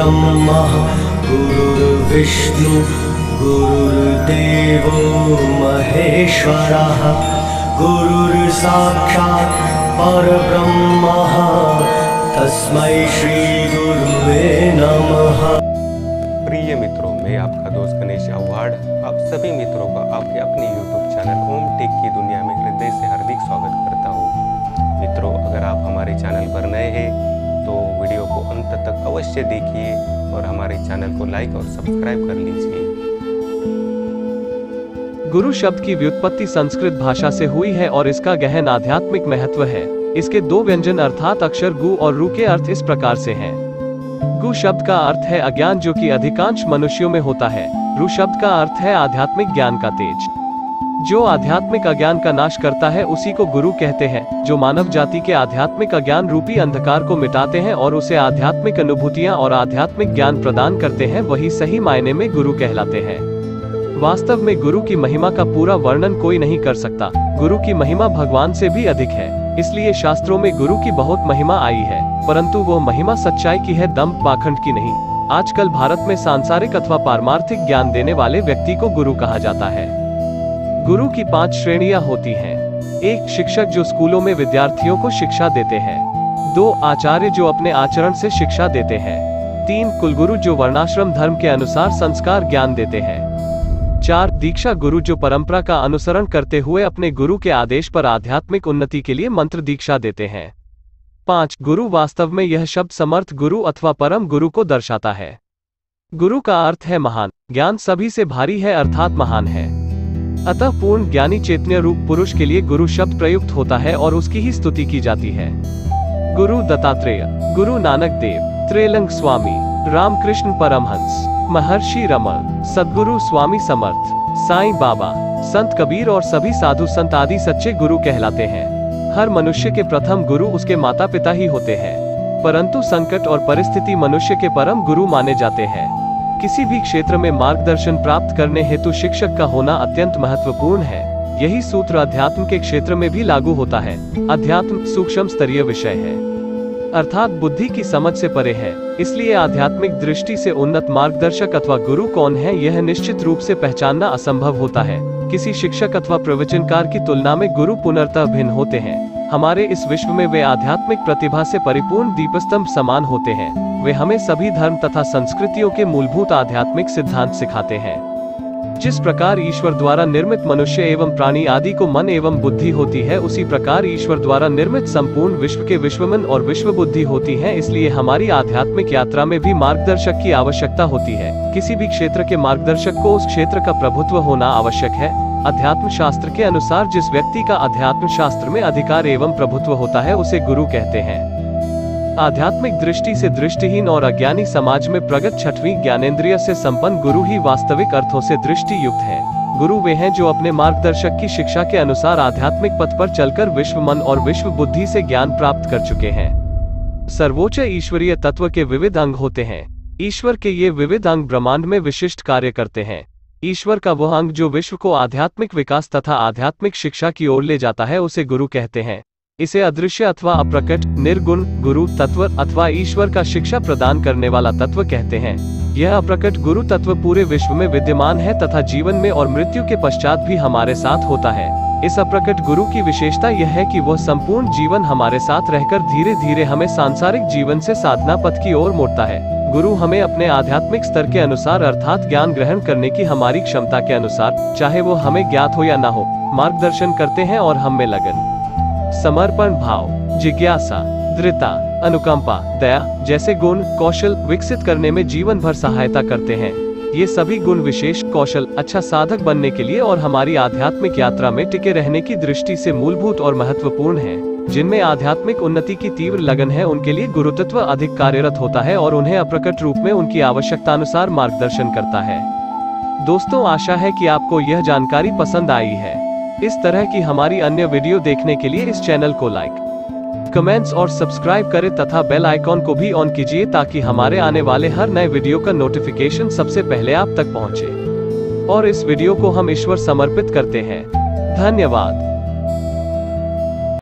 ब्रह्मा गुरुर्विष्णु गुरुर्देवो महेश्वरः गुरुर्साक्षात् परब्रह्म तस्मै श्री गुरुवे नमः। प्रिय मित्रों, मैं आपका दोस्त गणेश आव्हाड आप सभी मित्रों का आपके अपने YouTube चैनल ओम टेक की दुनिया में हृदय से हार्दिक स्वागत करता हूँ। मित्रों, अगर आप हमारे चैनल पर नए हैं तो वीडियो को अंत तक अवश्य देखिए और हमारे चैनल को लाइक और सब्सक्राइब कर लीजिए। गुरु शब्द की व्युत्पत्ति संस्कृत भाषा से हुई है और इसका गहन आध्यात्मिक महत्व है। इसके दो व्यंजन अर्थात अक्षर गु और रु के अर्थ इस प्रकार से हैं। गु शब्द का अर्थ है अज्ञान, जो कि अधिकांश मनुष्यों में होता है। रु शब्द का अर्थ है आध्यात्मिक ज्ञान का तेज, जो आध्यात्मिक अज्ञान का नाश करता है, उसी को गुरु कहते हैं। जो मानव जाति के आध्यात्मिक अज्ञान रूपी अंधकार को मिटाते हैं और उसे आध्यात्मिक अनुभूतियां और आध्यात्मिक ज्ञान प्रदान करते हैं, वही सही मायने में गुरु कहलाते हैं। वास्तव में गुरु की महिमा का पूरा वर्णन कोई नहीं कर सकता। गुरु की महिमा भगवान से भी अधिक है, इसलिए शास्त्रों में गुरु की बहुत महिमा आई है, परंतु वो महिमा सच्चाई की है, दंभ पाखंड की नहीं। आजकल भारत में सांसारिक अथवा पारमार्थिक ज्ञान देने वाले व्यक्ति को गुरु कहा जाता है। गुरु की 5 श्रेणियां होती हैं। 1 शिक्षक, जो स्कूलों में विद्यार्थियों को शिक्षा देते हैं। 2 आचार्य, जो अपने आचरण से शिक्षा देते हैं। 3 कुलगुरु, जो वर्णाश्रम धर्म के अनुसार संस्कार ज्ञान देते हैं। 4 दीक्षा गुरु, जो परंपरा का अनुसरण करते हुए अपने गुरु के आदेश पर आध्यात्मिक उन्नति के लिए मंत्र दीक्षा देते हैं। 5 गुरु। वास्तव में यह शब्द समर्थ गुरु अथवा परम गुरु को दर्शाता है। गुरु का अर्थ है महान, ज्ञान सभी से भारी है अर्थात महान है। अतः पूर्ण ज्ञानी चैतन्य रूप पुरुष के लिए गुरु शब्द प्रयुक्त होता है और उसकी ही स्तुति की जाती है। गुरु दत्तात्रेय, गुरु नानक देव, त्रिलंग स्वामी, रामकृष्ण परमहंस, महर्षि रमण, सद्गुरु स्वामी समर्थ, साईं बाबा, संत कबीर और सभी साधु संत आदि सच्चे गुरु कहलाते हैं। हर मनुष्य के प्रथम गुरु उसके माता पिता ही होते हैं, परंतु संकट और परिस्थिति मनुष्य के परम गुरु माने जाते हैं। किसी भी क्षेत्र में मार्गदर्शन प्राप्त करने हेतु शिक्षक का होना अत्यंत महत्वपूर्ण है। यही सूत्र अध्यात्म के क्षेत्र में भी लागू होता है। अध्यात्म सूक्ष्म स्तरीय विषय है, अर्थात बुद्धि की समझ से परे है, इसलिए आध्यात्मिक दृष्टि से उन्नत मार्गदर्शक अथवा गुरु कौन है, यह निश्चित रूप से पहचानना असंभव होता है। किसी शिक्षक अथवा प्रवचनकार की तुलना में गुरु पुनर्तः भिन्न होते हैं। हमारे इस विश्व में वे आध्यात्मिक प्रतिभा से परिपूर्ण दीपस्तंभ समान होते हैं। वे हमें सभी धर्म तथा संस्कृतियों के मूलभूत आध्यात्मिक सिद्धांत सिखाते हैं। जिस प्रकार ईश्वर द्वारा निर्मित मनुष्य एवं प्राणी आदि को मन एवं बुद्धि होती है, उसी प्रकार ईश्वर द्वारा निर्मित संपूर्ण विश्व के विश्वमन और विश्व बुद्धि होती है। इसलिए हमारी आध्यात्मिक यात्रा में भी मार्गदर्शक की आवश्यकता होती है। किसी भी क्षेत्र के मार्गदर्शक को उस क्षेत्र का प्रभुत्व होना आवश्यक है। अध्यात्म शास्त्र के अनुसार जिस व्यक्ति का अध्यात्म शास्त्र में अधिकार एवं प्रभुत्व होता है, उसे गुरु कहते हैं। आध्यात्मिक दृष्टि से दृष्टिहीन और अज्ञानी समाज में प्रगत 6वीं ज्ञानेंद्रिय से संपन्न गुरु ही वास्तविक अर्थों से दृष्टि युक्त हैं। गुरु वे हैं जो अपने मार्गदर्शक की शिक्षा के अनुसार आध्यात्मिक पथ पर चलकर विश्व मन और विश्व बुद्धि से ज्ञान प्राप्त कर चुके हैं। सर्वोच्च ईश्वरीय तत्व के विविध अंग होते हैं। ईश्वर के ये विविध अंग ब्रह्मांड में विशिष्ट कार्य करते हैं। ईश्वर का वह अंग जो विश्व को आध्यात्मिक विकास तथा आध्यात्मिक शिक्षा की ओर ले जाता है, उसे गुरु कहते हैं। इसे अदृश्य अथवा अप्रकट, निर्गुण गुरु तत्व अथवा ईश्वर का शिक्षा प्रदान करने वाला तत्व कहते हैं। यह अप्रकट गुरु तत्व पूरे विश्व में विद्यमान है तथा जीवन में और मृत्यु के पश्चात भी हमारे साथ होता है। इस अप्रकट गुरु की विशेषता यह है कि वह संपूर्ण जीवन हमारे साथ रहकर धीरे धीरे हमें सांसारिक जीवन से साधना पथ की ओर मोड़ता है। गुरु हमें अपने आध्यात्मिक स्तर के अनुसार अर्थात ज्ञान ग्रहण करने की हमारी क्षमता के अनुसार, चाहे वो हमें ज्ञात हो या ना हो, मार्गदर्शन करते हैं और हम में लगन, समर्पण भाव, जिज्ञासा, दृढ़ता, अनुकंपा, दया जैसे गुण कौशल विकसित करने में जीवन भर सहायता करते हैं। ये सभी गुण विशेष कौशल अच्छा साधक बनने के लिए और हमारी आध्यात्मिक यात्रा में टिके रहने की दृष्टि से मूलभूत और महत्वपूर्ण हैं। जिनमें आध्यात्मिक उन्नति की तीव्र लगन है, उनके लिए गुरुतत्व अधिक कार्यरत होता है और उन्हें अप्रकट रूप में उनकी आवश्यकता अनुसार मार्गदर्शन करता है। दोस्तों, आशा है कि आपको यह जानकारी पसंद आई है। इस तरह की हमारी अन्य वीडियो देखने के लिए इस चैनल को लाइक, कमेंट्स और सब्सक्राइब करें तथा बेल आइकॉन को भी ऑन कीजिए ताकि हमारे आने वाले हर नए वीडियो का नोटिफिकेशन सबसे पहले आप तक पहुंचे। और इस वीडियो को हम ईश्वर समर्पित करते हैं। धन्यवाद।